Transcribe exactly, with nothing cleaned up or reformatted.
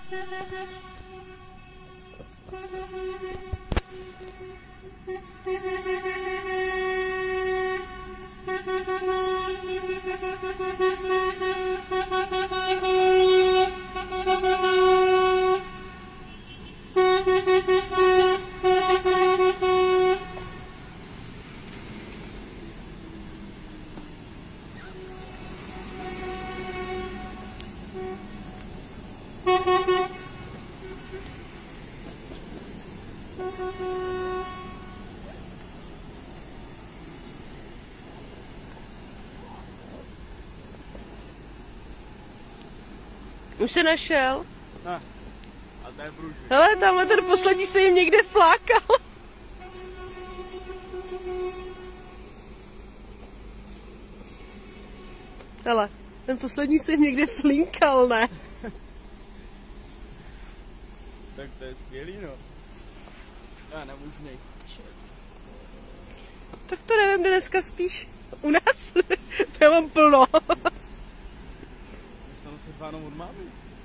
Už se našel? Ne. A to je průžvy. Hele, tamhle ten poslední se jim někde flákal. Hele, ten poslední se jim někde flinkal, ne? Tak to je skvělý, no. Já nemožnej. Tak to nevím, kde dneska spíš u nás. Já mám plno. Zůstanu se fánom od mámy.